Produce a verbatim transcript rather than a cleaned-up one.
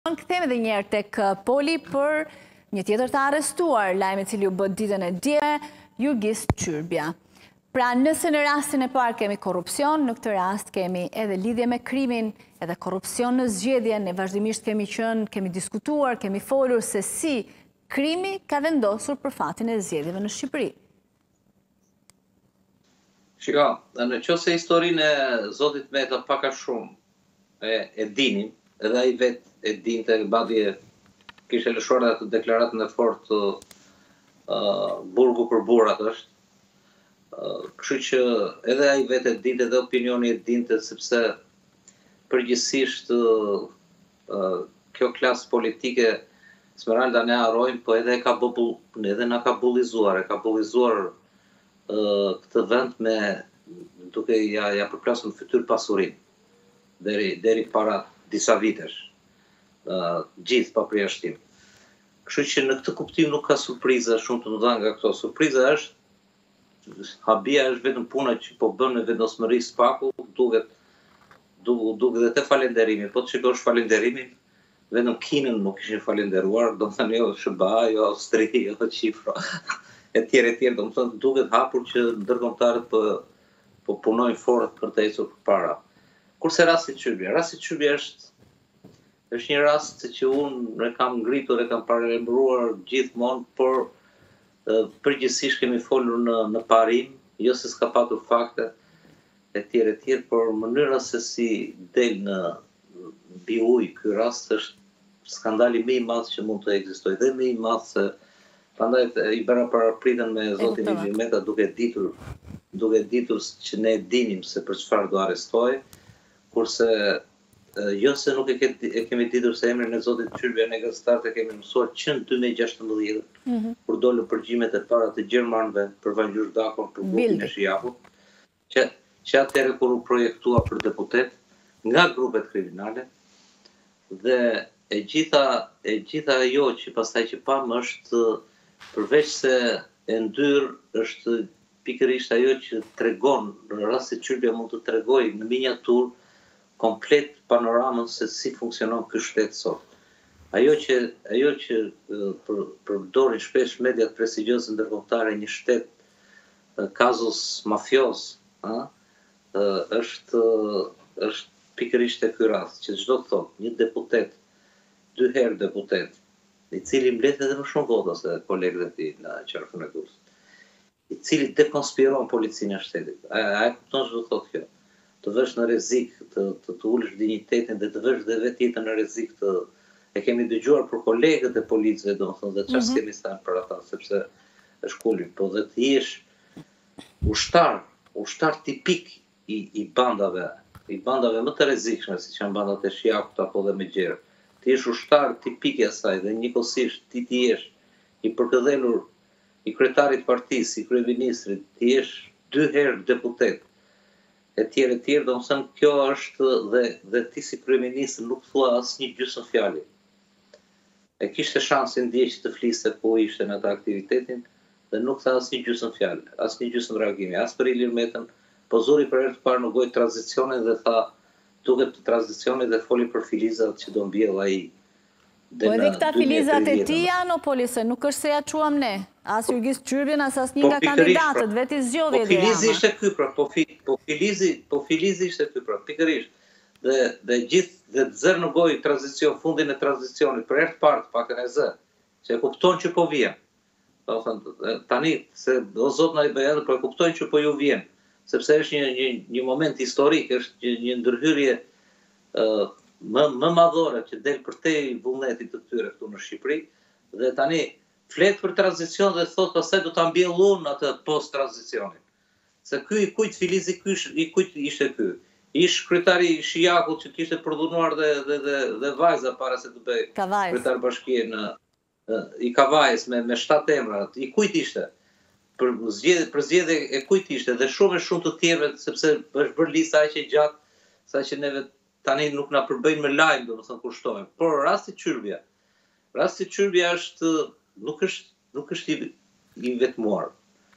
Kthehemi edhe një herë tek Poli për një tjetër të arrestuar, lajmi i cili u bë ditën e djeshme, Jurgis Qyrbja. Pra nëse në rastin e parë kemi korrupsion, në këtë rast kemi edhe lidhje me krimin, edhe korrupsion në zgjedhje, ne vazhdimisht kemi qenë, kemi diskutuar, kemi folur se si krimi ka vendosur për fatin e zgjedhjeve në Shqipëri. Shiko, në qoftë historinë e Zotit Meta pak a shumë e, e dinim, edhe ai vetë e dinte, badje kishte lëshuar atë deklaratën e fortë uh, burgu për burrat është. Uh, kështu që edhe ai vetë e dinte dhe opinioni e dinte, sepse përgjithsisht uh, uh, kjo klasë politike Smeralda ne harrojmë, po edhe e ka bull, edhe na ka bullizuar, e ka bullizuar uh, këtë vend me duke ja, ja përplasur në fytyrë pasurinë deri deri para disa vitesh. Uh, gjithë pa përjashtim. Kështu që në këtë kuptim nuk ka surpriza shumë të mëdha nga këto. Surpriza është, habia është vetëm puna që po bën në vendosmëri spaku, duket duket duket edhe te falenderimi. Po të shikosh falenderimin, vetëm Kinën nuk ishin falenderuar, domethënë jo S B A, jo Austri, jo Kipro, etj etj, domethënë duket hapur që ndërkombëtarët po po punojnë fort për të ecur përpara. Kurse rasti Qyrbja, rasti Qyrbja është është një rast që unë e kam ngritur, e kam paralajmëruar gjithmonë, por uh, përgjithsisht kemi folur në, në parim, jo se s'ka patur fakte, etj etj, por mënyra se si del në mbi ujë ky rast është skandali më i madh që mund të ekzistojë, dhe më i madh se prandaj i bëra parapritën me zotin Ilir Meta duke ditur, duke ditur që ne dinim se për çfarë do arrestohej, kurse jo se nuk e, ke, e kemi ditur se emrin e zotit Qyrbja, ne gazetarët e kemi mësuar që në dy mijë e gjashtëmbëdhjetë, mm -hmm. kur dolën përgjimet e para të gjermanëve për Vangjur Dakon, për grupin e Shijaput, që, që atëherë kur u projektua për deputet nga grupet kriminale, dhe e gjitha, e gjitha ajo që pastaj që pam është, përveç se e ndyr është pikërisht ajo që tregon, në rast se Qyrbja mund të tregojë në miniaturë komplet panoramën se si funksionon ky shtet sot. Ajo që ajo që për, përdorin shpesh mediat prestigjioze ndërkombëtare, një shtet kazus mafios, ë është është pikërisht e ky rast, që çdo thot një deputet, dy herë deputet, i cili mbledh edhe më shumë vota se kolegët e tij në qarkun e Durrësit, i cili dekonspiron policinë e shtetit. A e kupton ç'do thotë kjo? Të vësh në rrezik, të të, të ulësh dinjitetin dhe të vësh dhe vetë jetën në rrezik, të e kemi dëgjuar për kolegët e policëve, domethënë dhe çfarë kemi thënë për ata, sepse është kulmi, po dhe të jesh ushtar, ushtar tipik i i bandave, i bandave më të rrezikshme, siç janë bandat e Shijaput apo dhe më gjerë. Të jesh ushtar tipik i asaj dhe njëkohësisht ti të jesh i përkëdhelur i kryetarit partisë, i kryeministrit, të jesh dy herë deputet, e tjerë e tjerë, domethënë kjo është dhe dhe ti si kryeminist nuk thua asnjë gjysmë fjali. E kishte shansin dje që të fliste ku ishte në atë aktivitetin dhe nuk tha asnjë gjysmë fjalë, asnjë gjysmë reagimi, as për Ilir Metën, po zuri për herë të parë në gojë tranzicionin dhe tha duket të tranzicionit dhe foli për filizat që do mbjell ai. Po edhe këta filizat e ti janë, o polise, nuk është se ja quam ne. As Jurgis Qyrbjen, as asnjë nga kandidatët, vetë i zgjodhje. Po filizi ishte ky pra, po po filizi, po filizi ishte ky pra, pikërisht. Dhe dhe gjithë dhe të zër në gojë tranzicion, fundin e tranzicionit për herë të parë pakën e zë, që e kupton që po vjen. Do thënë tani se o zot na i bëj edhe, po e kuptojnë që po ju vjen, sepse është një një, një moment historik, është një, një ndërhyrje uh, më më madhore që del përtej vullnetit të këtyre këtu në Shqipëri, dhe tani flet për tranzicion dhe thot pastaj do ta mbjell unë atë post tranzicionin. Se ky i kujt filizi ky i kujt ishte ky? Ish kryetari i Shijakut që kishte përdhunuar dhe dhe dhe, dhe vajza para se të bëj kryetar bashkie në i Kavajës me me shtatë emra. I kujt ishte? Për zgjedhje për zgjedhje e kujt ishte dhe shumë e shumë të tjerëve, sepse është bërë lista aq e gjatë saqë neve tani nuk na përbëjnë me lajm, domethënë kushtojmë. Por rasti Qyrbja, rasti Qyrbja është nuk është nuk është i, i vetmuar.